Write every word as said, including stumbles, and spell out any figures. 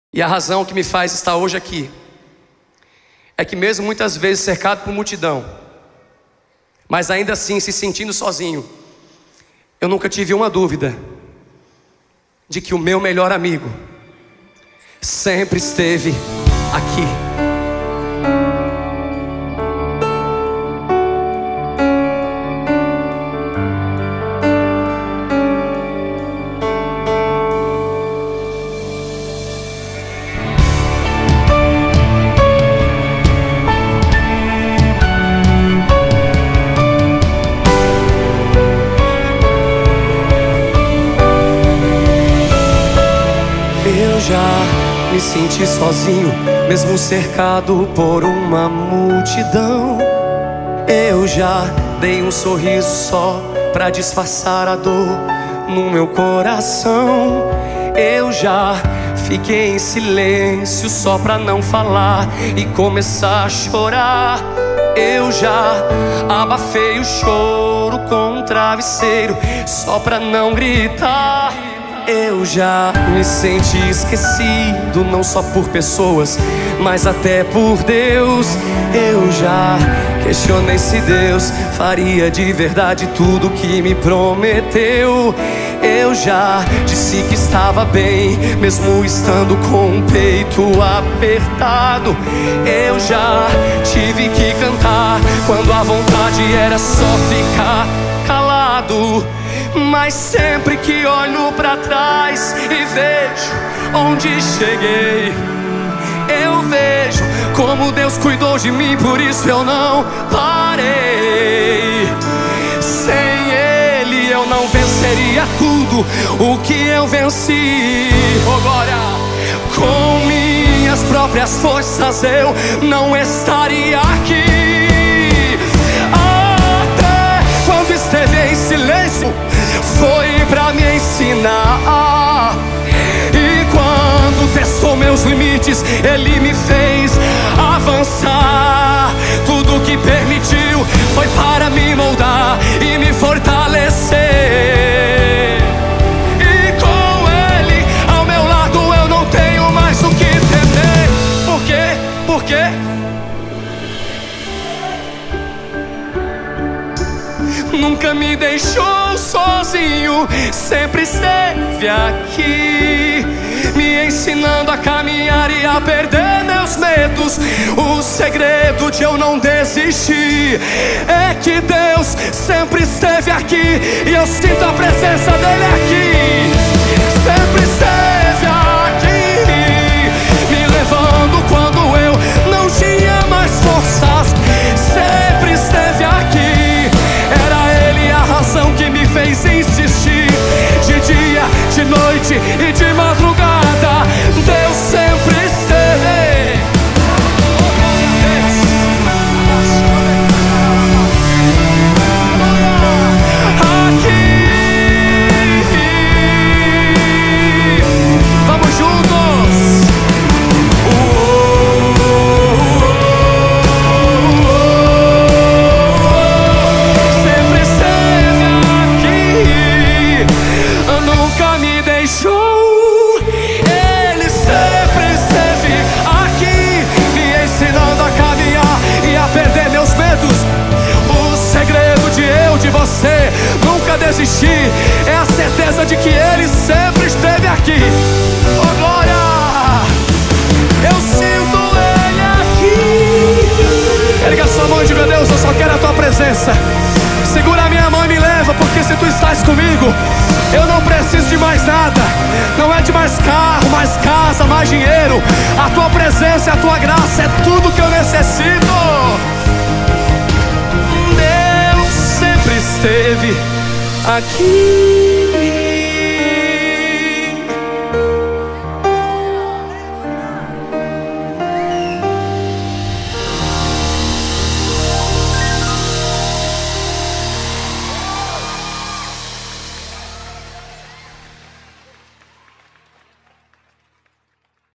E a razão que me faz estar hoje aqui é que mesmo muitas vezes cercado por multidão, mas ainda assim se sentindo sozinho, eu nunca tive uma dúvida de que o meu melhor amigo sempre esteve aqui. Eu já me senti sozinho, mesmo cercado por uma multidão. Eu já dei um sorriso só pra disfarçar a dor no meu coração. Eu já fiquei em silêncio só pra não falar e começar a chorar. Eu já abafei o choro com um travesseiro só pra não gritar. Eu já me senti esquecido, não só por pessoas, mas até por Deus. Eu já questionei se Deus faria de verdade tudo que me prometeu. Eu já disse que estava bem, mesmo estando com o peito apertado. Eu já tive que cantar quando a vontade era só ficar calado. Mas sempre que olho pra trás e vejo onde cheguei, eu vejo como Deus cuidou de mim, por isso eu não parei. Sem Ele eu não venceria tudo o que eu venci. Oh glória! Com minhas próprias forças eu não estaria aqui. Até quando esteve em silêncio, foi pra me ensinar. E quando testou meus limites, Ele me fez avançar. Tudo que permitiu foi para me moldar e me fortalecer. E com Ele ao meu lado eu não tenho mais o que temer. Por quê? Por quê? Nunca me deixou sozinho, sempre esteve aqui, me ensinando a caminhar e a perder meus medos. O segredo de eu não desistir é que Deus sempre esteve aqui, e eu sinto a presença dEle aqui. Sempre esteve aqui, me levando quando eu não tinha mais forças. Sempre esteve aqui, a razão que me fez insistir. De dia, de noite e de madrugada, Deus sempre esteve aqui. Vamos juntos. Você nunca desistir é a certeza de que Ele sempre esteve aqui. Oh glória! Eu sinto Ele aqui. Erga a sua mão e diga: Deus, eu só quero a Tua presença. Segura a minha mão e me leva, porque se Tu estás comigo, eu não preciso de mais nada. Não é de mais carro, mais casa, mais dinheiro. A Tua presença e a Tua graça é tudo que eu necessito. Esteve aqui.